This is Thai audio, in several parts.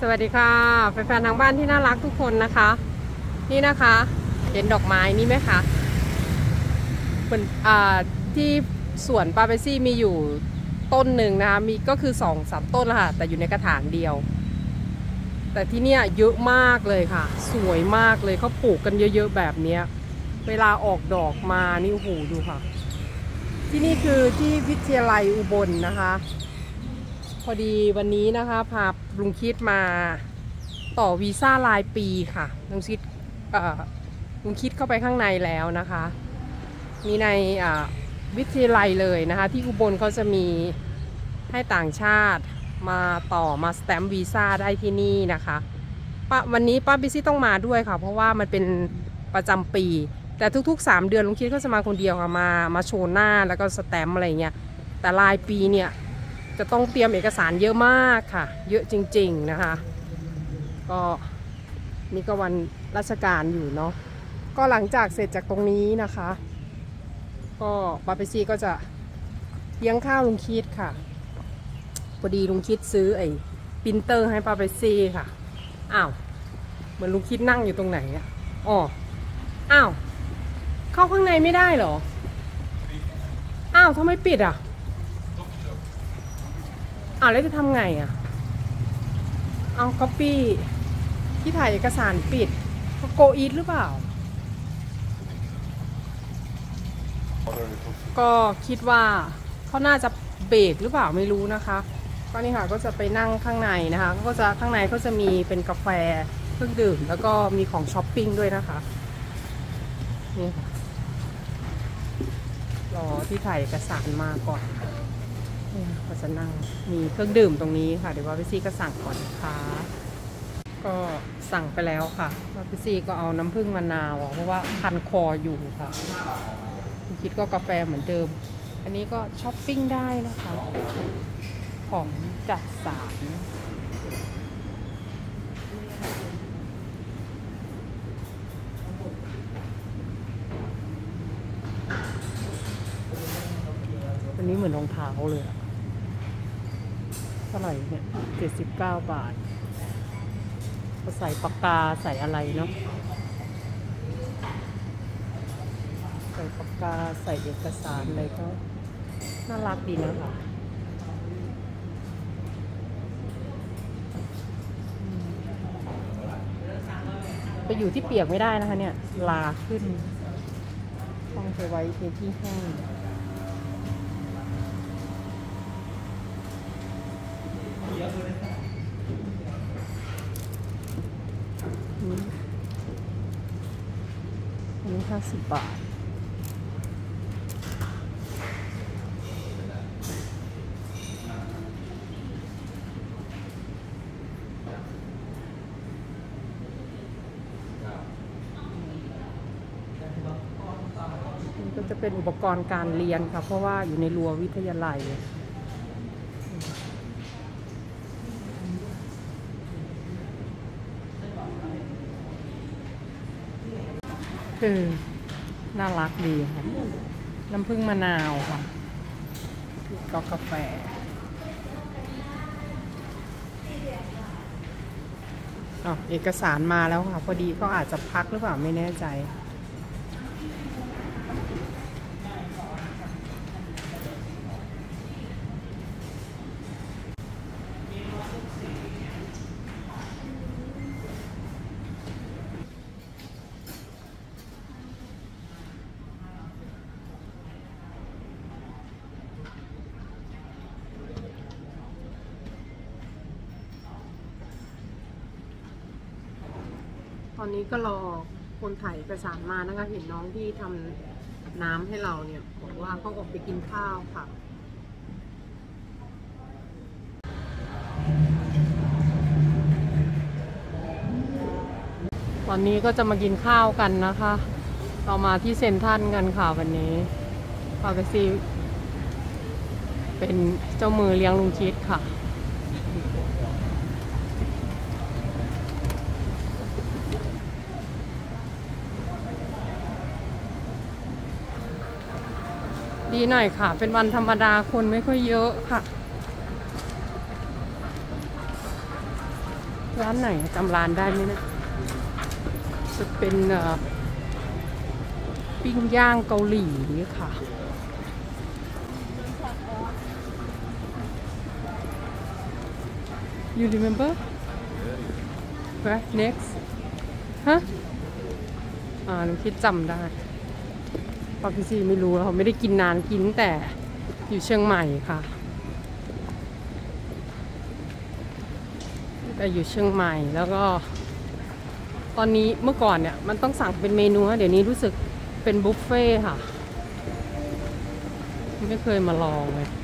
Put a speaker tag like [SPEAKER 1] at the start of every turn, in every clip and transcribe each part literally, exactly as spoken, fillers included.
[SPEAKER 1] วัสดีค่ะแฟนๆทางบ้านที่น่ารักทุกคนนะคะนี่นะคะเห็นดอกไม้นี่ไหมคะเป็นอ่าที่สวนปาเปซี่มีอยู่ต้นหนึ่งนะคะมีก็คือสองสามต้นละค่ะแต่อยู่ในกระถางเดียวแต่ที่เนี่ยเยอะมากเลยค่ะสวยมากเลยเขาปลูกกันเยอะๆแบบนี้เวลาออกดอกมานี่โอ้โหดูค่ะที่นี่คือที่วิทยาลัยอุบลนะคะพอดีวันนี้นะคะพาลุงคิดมาต่อวีซ่ารายปีค่ะลุงคิดลุงคิดเข้าไปข้างในแล้วนะคะมีในวิทยาลัยเลยนะคะที่อุบลเขาจะมีให้ต่างชาติมาต่อมาสแตมป์วีซ่าได้ที่นี่นะคะป้าวันนี้ป้าบิซี่ต้องมาด้วยค่ะเพราะว่ามันเป็นประจำปีแต่ทุกๆสามเดือนลุงคิดก็จะมาคนเดียวค่ะมามาโชว์หน้าแล้วก็สแตมป์อะไรเงี้ยแต่รายปีเนี่ยจะต้องเตรียมเอกสารเยอะมากค่ะเยอะจริงๆนะคะก็นี่ก็วันราชการอยู่เนาะก็หลังจากเสร็จจากตรงนี้นะคะก็ป้าเปซี่ก็จะเลี้ยงข้าวลุงคิดค่ะพอดีลุงคิดซื้อไอ้ปรินเตอร์ให้ป้าเปซี่ค่ะอ้าวเหมือนลุงคิดนั่งอยู่ตรงไหนอะอ๋ออ้าวเข้าข้างในไม่ได้เหรออ้าวทำไมปิดอ่ะอ้าวแล้วจะทำไงอ่ะเอาก๊อปปี้ที่ถ่ายเอกสารปิดเขาโกอีทหรือเปล่าก็คิดว่าเขาน่าจะเบรกหรือเปล่าไม่รู้นะคะก็นี่ค่ะก็จะไปนั่งข้างในนะคะก็จะข้างในก็จะมีเป็นกาแฟเครื่องดื่มแล้วก็มีของช้อปปิ้งด้วยนะคะนี่รอที่ถ่ายเอกสารมาก่อนนี่ก็จะนั่งมีเครื่องดื่มตรงนี้ค่ะเดี๋ยวว่าพี่ซี่ก็สั่งก่อนนะคะก็สั่งไปแล้วค่ะว่าพี่ซี่ก็เอาน้ำผึ้งมะนาวเพราะว่าคันคออยู่ค่ะคิดก็กาแฟเหมือนเดิมอันนี้ก็ช้อปปิ้งได้นะคะของจัดสารอันนี้เหมือนรองเท้าเลยเท่าไหร่เนี่ยเจ็ดสิบเก้าบาทก็ใส่ปากกาใส่อะไรเนาะใส่ปากกาใส่เอกสารอะไรก็น่ารักดีนะคะไปอยู่ที่เปียกไม่ได้นะคะเนี่ยลาขึ้นต้องไปไว้ในที่แห้งอันนี้ห้าสิบบาทก็จะเป็นอุปกรณ์การเรียนค่ะเพราะว่าอยู่ในรั้ววิทยาลัยคือน่ารักดีค่ะน้ำผึ้งมะนาวค่ะก็กาแฟอ๋อเอกสารมาแล้วค่ะพอดีก็อาจจะพักหรือเปล่าไม่แน่ใจตอนนี้ก็รอคนถ่ายเอกสารมานะคะเห็นน้องที่ทำน้ำให้เราเนี่ยบอกว่าเขาออกไปกินข้าวค่ะตอนนี้ก็จะมากินข้าวกันนะคะเรามาที่เซ็นทรัลกันค่ะวันนี้ปาเปซี่เป็นเจ้ามือเลี้ยงลุงคิดค่ะดีหน่อยค่ะเป็นวันธรรมดาคนไม่ค่อยเยอะค่ะร้านไหนจำร้านได้ไหมนะจะเป็นปิ้งย่างเกาหลีค่ะ You remember? Where next? ฮะอ่าหนูคิดจำได้ปาพิซีไม่รู้เราไม่ได้กินนานกินแต่อยู่เชียงใหม่ค่ะแต่อยู่เชียงใหม่แล้วก็ตอนนี้เมื่อก่อนเนี่ยมันต้องสั่งเป็นเมนูเดี๋ยวนี้รู้สึกเป็นบุฟเฟ่ค่ะไม่เคยมาลองเลย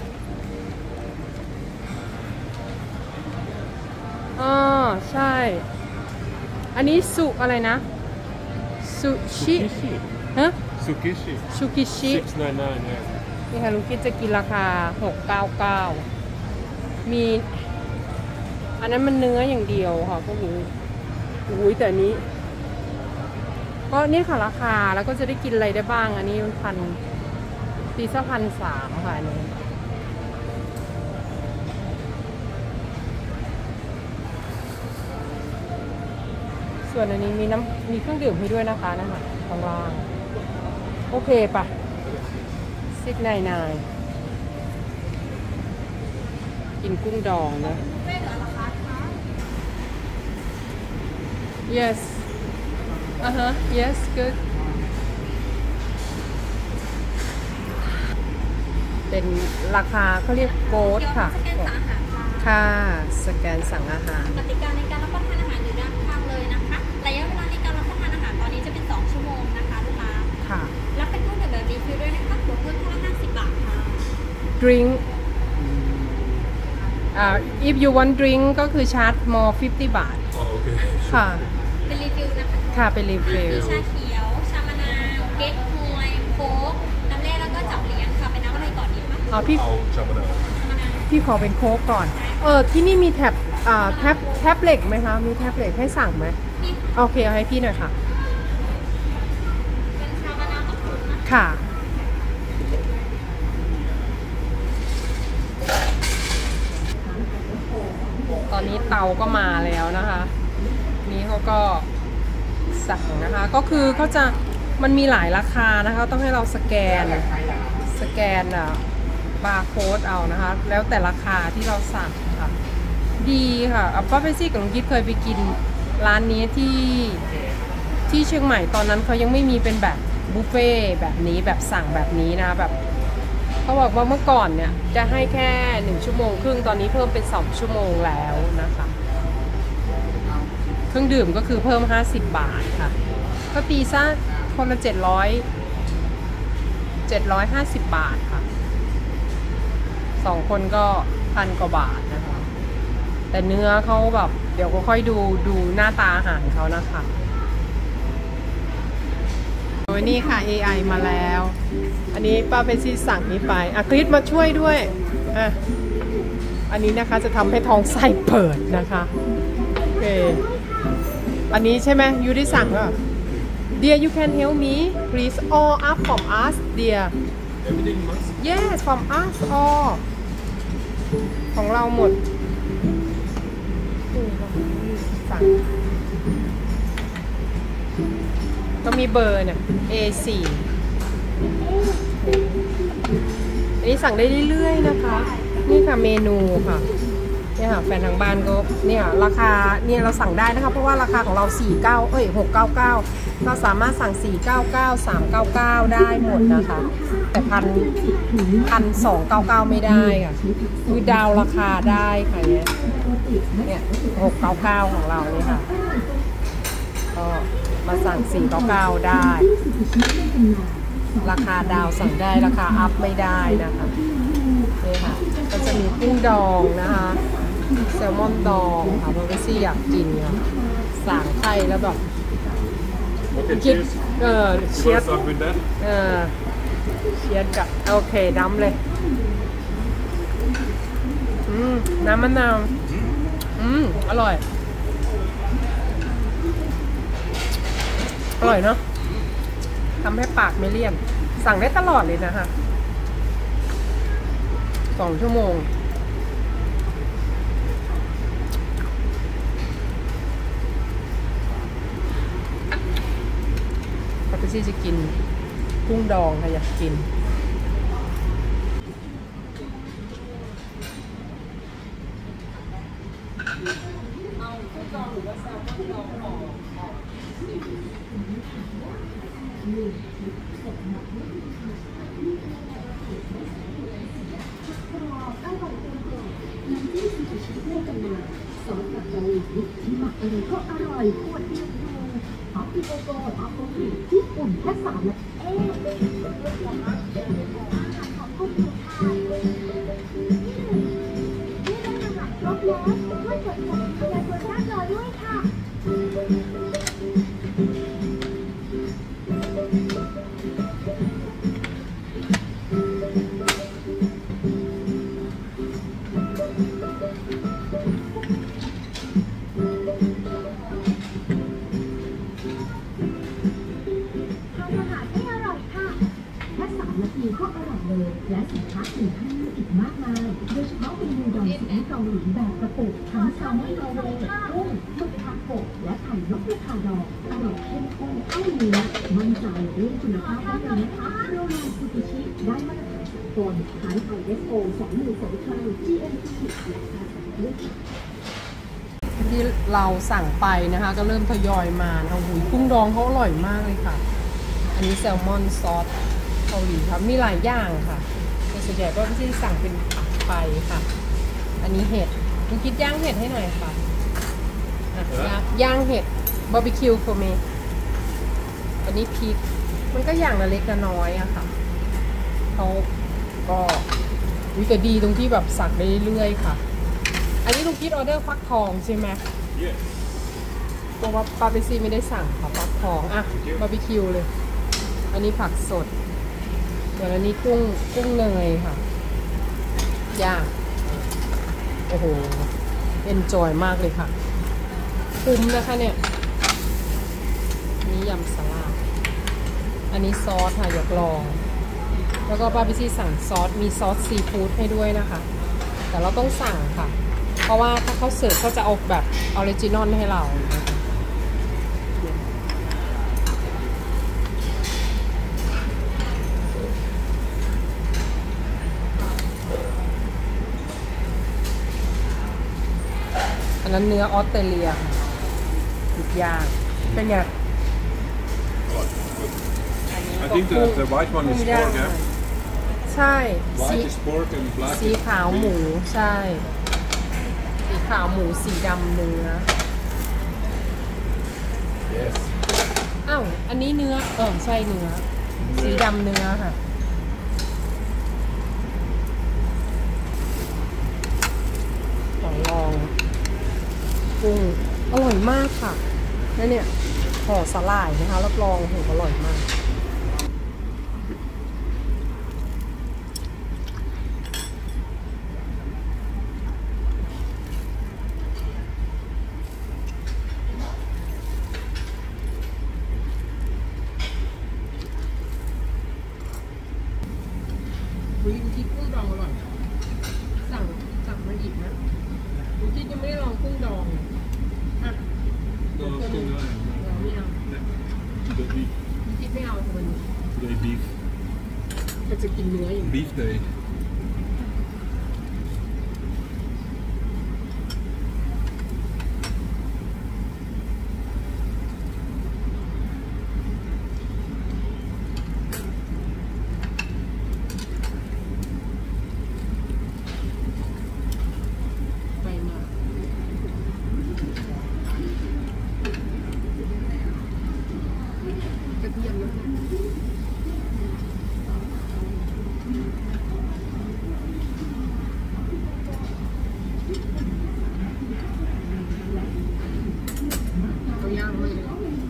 [SPEAKER 1] อ๋อใช่อันนี้สุอะไรนะสุชิฮะ
[SPEAKER 2] สุกิชิ
[SPEAKER 1] สุกิชิ
[SPEAKER 2] หกร้อยเก้าสิบเก้าเนี่ย
[SPEAKER 1] นี่ค่ะลูกคิดจะกินราคาหกร้อยเก้าสิบเก้ามีอันนั้นมันเนื้ออย่างเดียวค่ะก็มีอุ้ยแต่นี้ก็นี่ค่ะราคาแล้วก็จะได้กินอะไรได้บ้างอันนี้มันพันตีสักพันสามค่ะอันนี้ส่วนอันนี้มีน้ำมีเครื่องดื่มให้ด้วยนะคะนั่นค่ะข้างล่างโอเคปะซิกไนนายกินกุ้งดองนะ yes อ่าฮะ yes good เป็นราคาเขาเรียกโกดค่ะค่ะสแกนสั่งอาหาร
[SPEAKER 3] กติกาในการรับประทานอาหารอยู่ด้านข้างเลยนะคะระยะเวลาในการรับประทานอาหารตอนนี้จะเป็นสองชั่วโมงนะคะลูกค้า
[SPEAKER 1] ค่ะ
[SPEAKER 3] รับเป็นเครื่องดื่มแบบรีฟิลด้วยนะคะบวกเพิ่มค่าละห้าสิบบาทค่ะ
[SPEAKER 1] drink อ่า if you want drink ก็คือชาร์จ more ห้าสิบบาท
[SPEAKER 2] อ๋อโอเค
[SPEAKER 1] ค่ะ
[SPEAKER 3] เป็นรีฟิลนะคะ
[SPEAKER 1] ค่ะเป็นรีฟิล
[SPEAKER 3] มีชาเขียวชามะนาวเก๊กฮวยโค้กน้ำแร่แล้วก็จับเลี้ยงค่ะเป็นน้ำอะไรก่อนดีคะ
[SPEAKER 1] อ๋อพี่
[SPEAKER 2] เอาชามะนาว
[SPEAKER 1] พี่ขอเป็นโค้กก่อนเออที่นี่มีแท็บอ่าแท็บแท็บเล็กไหมคะมีแท็บเล็กให้สั่งไหมโอเคเอาให้พี่หน่อยค่ะ
[SPEAKER 3] เป็นชามะนาวกับโค้กนะ
[SPEAKER 1] ค่ะตอนนี้เตาก็มาแล้วนะคะนี้เขาก็สั่งนะคะก็คือเขาจะมันมีหลายราคานะคะต้องให้เราสแกนสแกนอ่ะบาร์โค้ดเอานะคะแล้วแต่ราคาที่เราสั่งค่ะดีค่ะป้าเปซี่กับลุงกิ๊ดเคยไปกินร้านนี้ที่ที่เชียงใหม่ตอนนั้นเขายังไม่มีเป็นแบบบุฟเฟ่แบบนี้แบบสั่งแบบนี้นะแบบเขาบอกว่าเมื่อก่อนเนี่ยจะให้แค่หนึ่งชั่วโมงครึ่งตอนนี้เพิ่มเป็นสองชั่วโมงแล้วนะคะเครื่องดื่มก็คือเพิ่มห้าสิบบาทค่ะก็ตีซะคนละเจ็ดร้อยเจ็ดร้อยห้าสิบบาทค่ะสองคนก็พันกว่าบาทนะคะแต่เนื้อเขาแบบเดี๋ยวก็ค่อยดูดูหน้าตาอาหารเขานะคะโอ้ยนี่ค่ะ เอ ไอ มาแล้วอันนี้ป้าเปซี่สั่งนี้ไปอ่ะคริสมาช่วยด้วยอ่ะอันนี้นะคะจะทำให้ท้องไส้เปิดนะคะโอเคอันนี้ใช่ไหมยูได้สั่งอ่ะ Dear you can help me please all up from us dear yes from us all ของเราหมดสั่งก็มีเบอร์เนี่ย เอ สี่ อันนี้สั่งได้เรื่อยๆนะคะนี่ค่ะเมนูค่ะเนี่ยค่ะแฟนทางบ้านก็เนี่ยราคาเนี่ยเราสั่งได้นะคะเพราะว่าราคาของเราสี่สิบเก้าเอ้ยหกร้อยเก้าสิบเก้าเราสามารถสั่งสี่ร้อยเก้าสิบเก้า สามร้อยเก้าสิบเก้าได้หมดนะคะแต่พันพันสองร้อยเก้าสิบเก้าไม่ได้ค่ะคือดาวราคาได้ค่ะเนี่ยเนี่ยหกร้อยเก้าสิบเก้าของเราเนี่ยค่ะก็มาสั่งสี่ร้อยเก้าสิบเก้าได้ราคาดาวสั่งได้ราคาอัพไม่ได้นะคะนี่ค่ะก็จะมีกุ้งดองนะคะแซลมอนดองค่ะเพราะว่าซี่อยากกินค่ะสั่งไข่แล้วแบบคิดเออเชียร์เออเชียร์กับโอเคดำเลยอืมน้ำมะนาวอืมอร่อยอร่อยเนาะทำให้ปากไม่เลี่ยนสั่งได้ตลอดเลยนะคะสองชั่วโมงซี่จะกินกุ้งดองค่ะอยากกินเอากุ้งดองหรือว่าแซลมอนดองของ
[SPEAKER 4] ซอสกับเกาหลีที่หมักเองก็อร่อยโคตรดีฮอปปี้โกโก้ฮอปปี้ญี่ปุ่นแค่สามนาทีเองขอบคุณค่ะนี่เป็นอาหารครบแล้วช่วยกดสั่งขยายตัวหน้าจอด้วยค่ะก็อร่อยเลยและสินค้าอื่นให้อีกมากมายโดยเฉพาะเมนูดองซีอิ๊วเกาหลีแบบกระปุกทั้งแซลมอนโรเวกุ้งหมึกทาโกะและไข่นกกระทาดองอร่อยเข้มข้นเข้าเนื้อมั่นใจเรื่องคุณภาพได้เลยนะคะโรแมนซูกิชิได้มาตรฐานสากลฐาน ไอ เอส โอ สองหนึ่งสองไทย จี เอ็ม ที และภาษาอังกฤษ
[SPEAKER 1] ที่เราสั่งไปนะคะก็เริ่มทยอยมานะหูยกุ้งดองเขาอร่อยมากเลยค่ะอันนี้แซลมอนซอสเกาหลีครับมีหลายอย่างค่ะแต่ส่วนใหญ่ก็ที่สั่งเป็นผักไปค่ะอันนี้เห็ดคุณคิดย่างเห็ดให้หน่อยค่ะย่างเห็ดบาร์บีคิวโฟเมอันนี้พริกมันก็อย่างละเล็กละน้อยอะค่ะเขาก็วิแต่ดีตรงที่แบบสั่งได้เรื่อยๆค่ะอันนี้ลุงคิดออเดอร์ฟักทองใช่ไหม
[SPEAKER 2] Yes
[SPEAKER 1] เพราะว่าปาเปซี่ไม่ได้สั่งค่ะฟักทองอะบาร์บีคิวเลยอันนี้ผักสดส่วนอันนี้กุ้งกุ้งเนยค่ะย่างโอ้โหเอนจอยมากเลยค่ะคุ้มนะคะเนี่ยนี่ยำสลัดอันนี้ซอสค่ะอยากลองแล้วก็ป้าพิซี่สั่งซอสมีซอสซีฟู้ดให้ด้วยนะคะแต่เราต้องสั่งค่ะเพราะว่าถ้าเขาเสิร์ฟเขาจะเอาแบบออริจินอลให้เราอันนั้นเนื้อออสเตรเลียทุกอย่างเป็นไง
[SPEAKER 2] I think the, the white one is pork, yeah?
[SPEAKER 1] ใช่สี
[SPEAKER 2] White is pork and black
[SPEAKER 1] สี
[SPEAKER 2] is
[SPEAKER 1] ขาวหมู
[SPEAKER 2] beef.
[SPEAKER 1] ใช่สีขาวหมูสีดำเนื้อ
[SPEAKER 2] Yes.
[SPEAKER 1] อ้าวอันนี้เนื้อเออใช่เนื้อสีดำเนื้อค่ะลองลองกุ้งอร่อยมากค่ะแล้วเนี่ยห่อสลายนะคะรับรองโหอร่อยมากวิธีคิดกุ้งดองอร่อยสั่งสั่งมาอีกนะวิธียังไม่ได้ลองกุ้งดองอ่ะ
[SPEAKER 2] No, it's good.
[SPEAKER 1] เราไม่เอา
[SPEAKER 2] The beef.
[SPEAKER 1] วิธีไม่เอาทำไม
[SPEAKER 2] Today beef.
[SPEAKER 1] มันจะกินเนื้ออย่าง
[SPEAKER 2] Beef day.
[SPEAKER 1] ไปมากระเทียมนะ เอาย่างเลย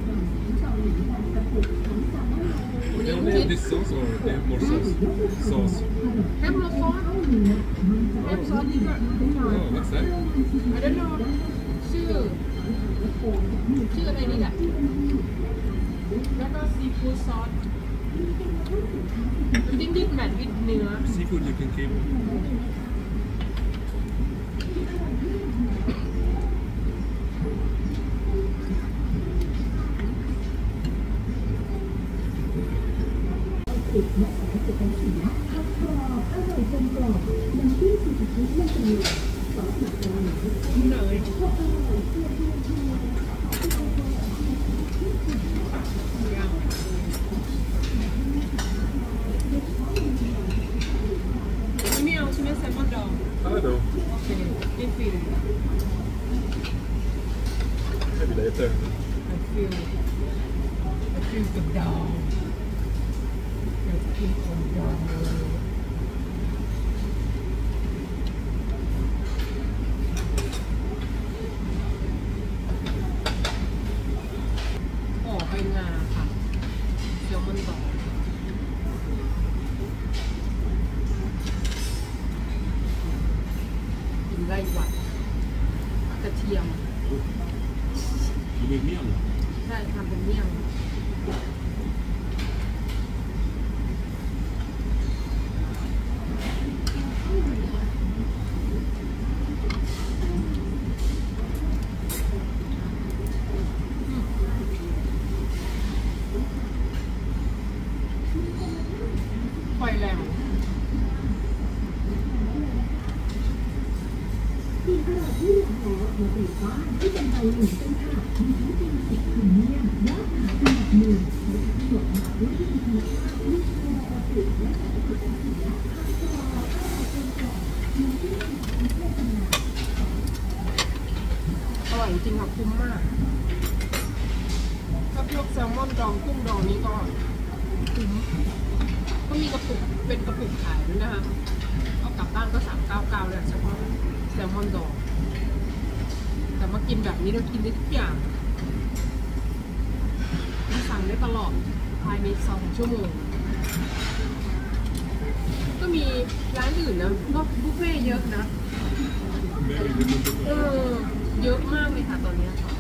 [SPEAKER 1] วัน
[SPEAKER 2] They
[SPEAKER 1] นี้
[SPEAKER 2] only
[SPEAKER 1] คิ
[SPEAKER 2] have
[SPEAKER 1] ด
[SPEAKER 2] this sauce or they have more sauce? Sauce.
[SPEAKER 1] แฮมโรซอสแฮมซอสนี่ก็
[SPEAKER 2] Oh, what's that?
[SPEAKER 1] I don't know ชื่อชื่ออะไรนี่แหละแล้วก็ซีฟู้ดซอสดิ้นดิ้นแมทวิดเนื้อ
[SPEAKER 2] Seafood you can keep.
[SPEAKER 4] ติดและสารจุกันเสียทอดกรอบอร่อยกลมกล่อมน้ำจิ้มซีฟู้ดไม่เป็นรสซอสหมักดองหมูเนยพวกอร่อยเพื่อที่ที่
[SPEAKER 1] ไม่เอาใช่ไหมแซลมอนดอง
[SPEAKER 2] I know.
[SPEAKER 1] โอเคไม่ฟิล
[SPEAKER 2] Maybe later.
[SPEAKER 1] ไม่ฟิลไม่ฟิลกับดองอยากกินของดองเลยห่อใบงาค่ะแซลมอนดองกินไล่หวัดกระเทียม
[SPEAKER 2] You mean meal?
[SPEAKER 1] ใช่ทำเป็นเมี่ยงไฟแรง
[SPEAKER 4] ที่อร่อยที่หลังแล้วมาติดบ้านที่เป็นใบหนึ่งเป็นค่ะมีทั้งเป็นสิบพรีเมียมและขายเป็นแบบหนึ่งใช้ทั้งหมดหมักด้วยที่ธรรมชาติลูกโป่งปกติและสารจุกันเสียทอดกรอบอร่อยกลมกล่อมน้ำจิ้มซีฟู้ดไม่เป็นรส
[SPEAKER 1] อร่อยจริงค่ะคุ้มมากถ้าพวกแซลมอนดองกุ้งดองนี้ก็คุ้มก็มีกระปุกเป็นกระปุกขายด้วยนะคะเอากลับบ้านก็สามเก้าเก้าเลยเฉพาะแซลมอนดองแต่มากินแบบนี้เรากินได้ทุกอย่างสั่งได้ตลอดภายในสองชั่วโมงก็มีร้านอื่นนะก็บุฟเฟ่ต์เยอะนะ
[SPEAKER 2] Maybe we can do
[SPEAKER 1] เออเยอะมากเลยค่ะตอนนี้ค่ะ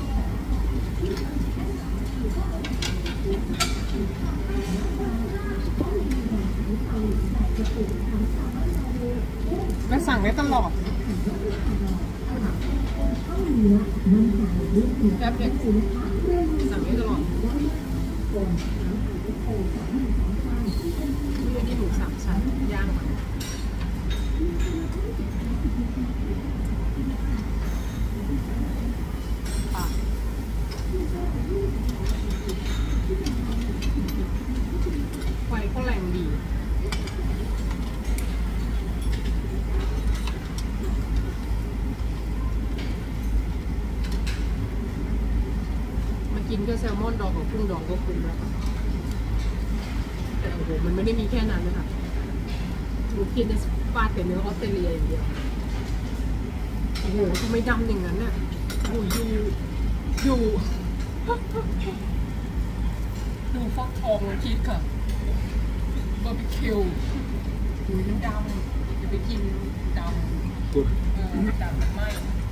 [SPEAKER 1] ก็สั่งได้ตลอดแซ่บเผ็ดสั่งได้ตลอดนี่นี่หมูสามชั้นย่างมาไฟก็แรงดีมากินแค่แซลมอนดองกับกุ้งดองก็คุ้มแล้วค่ะแต่โอ้โหมันไม่ได้มีแค่นั้นนะคะหนูกินในฟาดแต่เนื้อออสเตรเลียอย่างเดียวโอ้โหทำไมดำอย่างนั้นน่ะโอ้ยอยู่อยู่ดูฟักทองมาคิดค่ะบาร์บีคิวหูมันดำจะไปกินดำ
[SPEAKER 2] Good.
[SPEAKER 1] เออดำไม่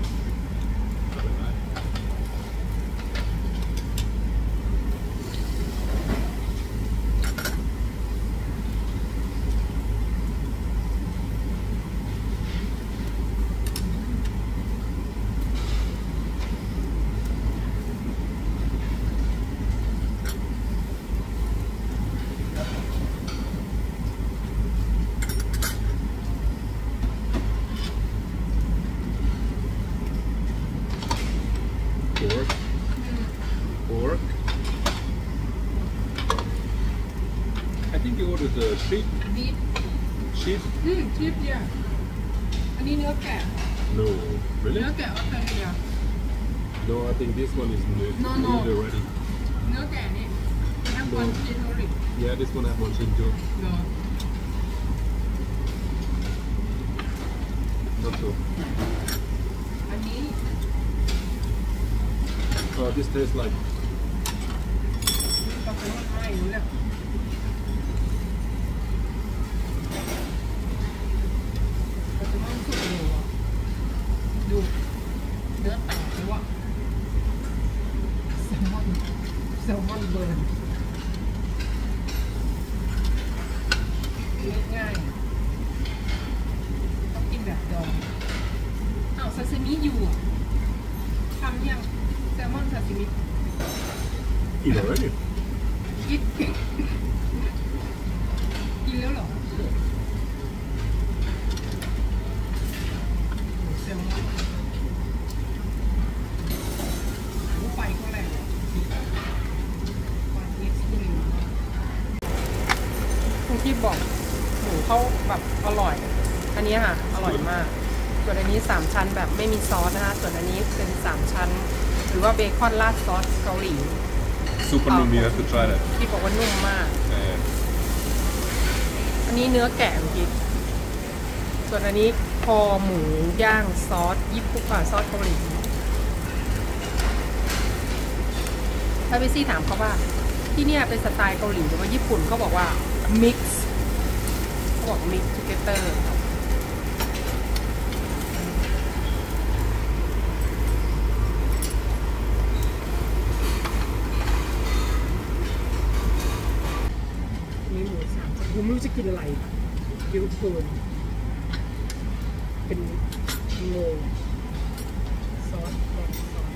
[SPEAKER 2] Pork. Pork. I think you ordered the sheep.
[SPEAKER 1] บีฟ
[SPEAKER 2] Sheep?
[SPEAKER 1] อืมชีสเนี่ยอันนี้เนื้อแกะ
[SPEAKER 2] No.
[SPEAKER 1] เนื้
[SPEAKER 2] Really?
[SPEAKER 1] อแกะออสเตรเลีย
[SPEAKER 2] No, I think this one is new.
[SPEAKER 1] No, no.
[SPEAKER 2] New already.
[SPEAKER 1] เนื้อแกะนี่แอปเปิลชีสโรลิก
[SPEAKER 2] Yeah, this one have one chin too.
[SPEAKER 1] เนาะ
[SPEAKER 2] Not so.
[SPEAKER 1] อันนี้
[SPEAKER 2] Oh, this tastes like
[SPEAKER 1] ก็เป็นไม่ไหม้รู้แล้วก็จะมันสุกอยู่อ่ะดูเนื้อแตกเลยว่ะแซลมอนแซลมอนเบิร์นเลือกง่ายต้องกินแบบดองอ้าวซาซิมิอยู่อ่ะทำยังแซลมอนซาซิมิ
[SPEAKER 2] eat already.
[SPEAKER 1] คิดกินแล้วเหรอเสียงว่าไฟก็แรงไฟเอ็กซ์ตรีมคุณพี่บอกหมูเขาแบบอร่อยอันนี้ค่ะอร่อยมากส่วนอันนี้สามชั้นแบบไม่มีซอสนะคะส่วนอันนี้เป็นสามชั้นหรือว่าเบคอนราดซอสเกาหลี
[SPEAKER 2] Super nummy, you have to try that.
[SPEAKER 1] พี่บอกว่านุ่มมาก
[SPEAKER 2] Yeah.
[SPEAKER 1] อันนี้เนื้อแกะเมื่อกี้ส่วนอันนี้คอหมูย่างซอสญี่ปุ่นอ่ะซอสเกาหลีถ้าไปซี่ถามเขาว่าที่เนี่ยเป็นสไตล์เกาหลีหรือว่าญี่ปุ่นเขาบอกว่า mix เขาบอก mix together มีหมูสามชั้นผมไม่รู้จะกินอะไรเยอะเกินเป็นโงซอสซอสซอส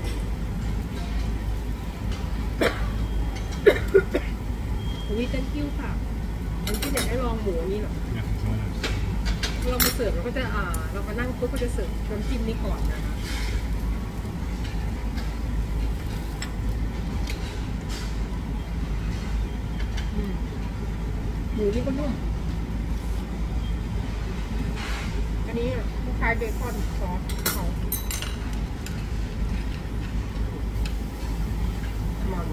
[SPEAKER 1] วิ thank you ค่ะอันที่อยากให้ลองหมูอันนี้หรอ
[SPEAKER 2] Yeah, try that.
[SPEAKER 1] เรามาเสิร์ฟเราก็จะอ่าเรามานั่งปุ๊บก็จะเสิร์ฟน้ำจิ้มนี้ก่อนนะคะอืมหมูนี่ก็นุ่มอันนี้คล้ายเบคอนซอสเขามัน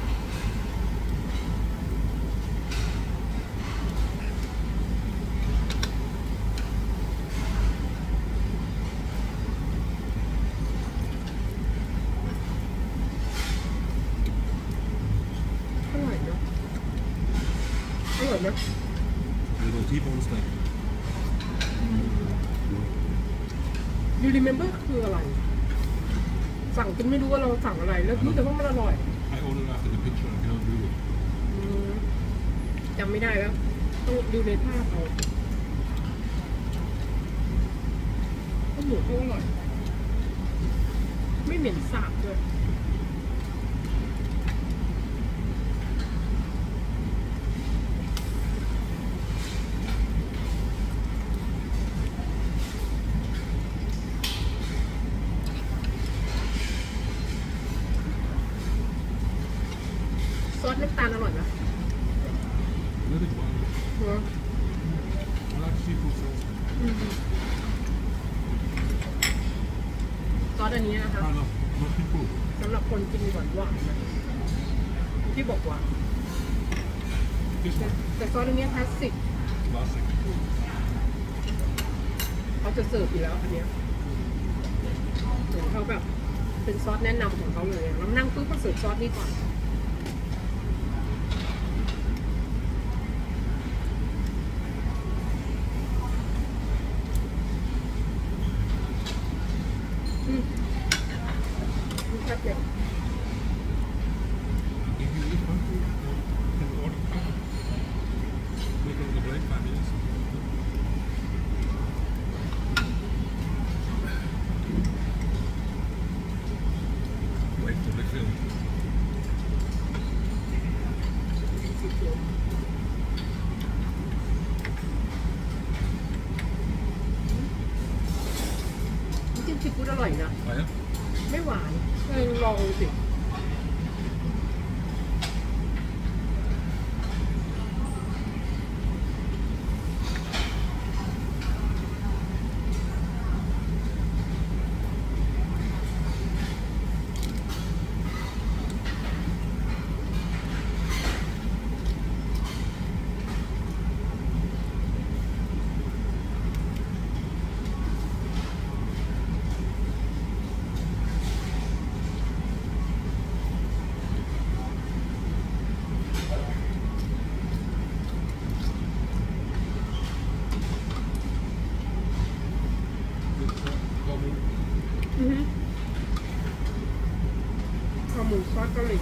[SPEAKER 1] อร่อยเนอะอร่อยไหม
[SPEAKER 2] Little T-bone steak.
[SPEAKER 1] ยูรีเมมเบอร์คืออะไร สั่งจนไม่รู้ว่าเราสั่งอะไร แล้วรู้แต่ว่ามันอร่อย
[SPEAKER 2] I ordered after the picture. I cannot read it.
[SPEAKER 1] อืมจำไม่ได้แล้ว ต้องดูในภาพเอาข้าวหมูเขาอร่อย ไม่เหม็นสาบด้วยซอสน้ำตาลอร่อยนะ
[SPEAKER 2] Really fun.
[SPEAKER 1] เนอะ
[SPEAKER 2] I like seafood sauce.
[SPEAKER 1] อืมซอสอันนี้นะคะ
[SPEAKER 2] I love not seafood.
[SPEAKER 1] สำหรับคนกินหวานหวานๆนะที่บอกว่า
[SPEAKER 2] This
[SPEAKER 1] แต่
[SPEAKER 2] one,
[SPEAKER 1] แต่ซอสอันนี้คลาสสิก
[SPEAKER 2] classic.
[SPEAKER 1] เขาจะเสิร์ฟอยู่แล้วอันเนี้ยเหมือนเขาแบบเป็นซอสแนะนำของเขาเลยอะแล้วนั่งปุ๊บก็เสิร์ฟซอสนี้ก่อนอืมแซ่บเลย
[SPEAKER 2] If you eat one food, you can order five. Make it on the break five minutes. Wait for the film. จิ้มซีฟู้ดอร่อยนะ Oh yeah?
[SPEAKER 1] ไม่หวานเออลองดูสิอือฮึข้าวหมูซอสเกาหลี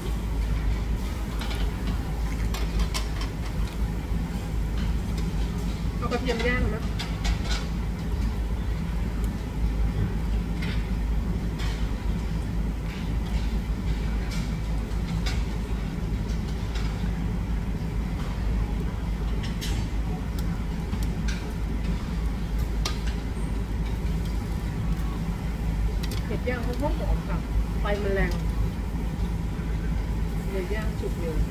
[SPEAKER 1] เอากระเทียมย่างนะย่างเขาก็หอมค่ะไฟมันแรงเลยย่างสุกเร็ว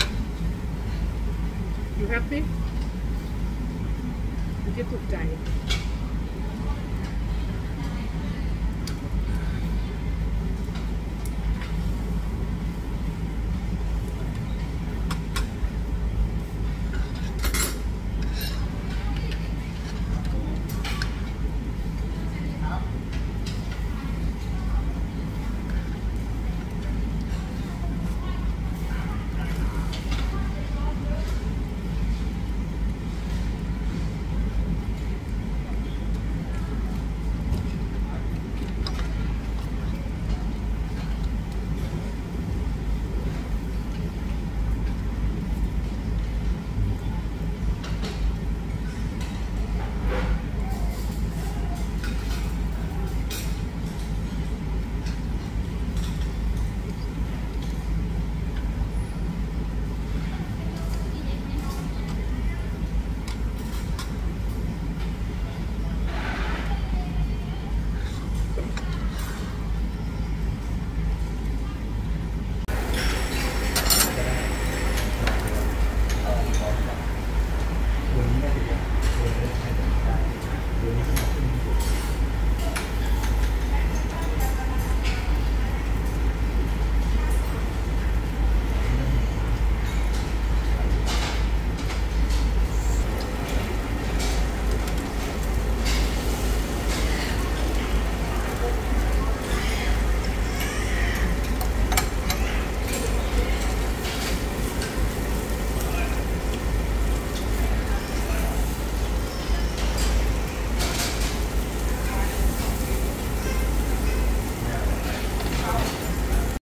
[SPEAKER 1] อยู่แฮปปี้อยู่ที่ถูกใจ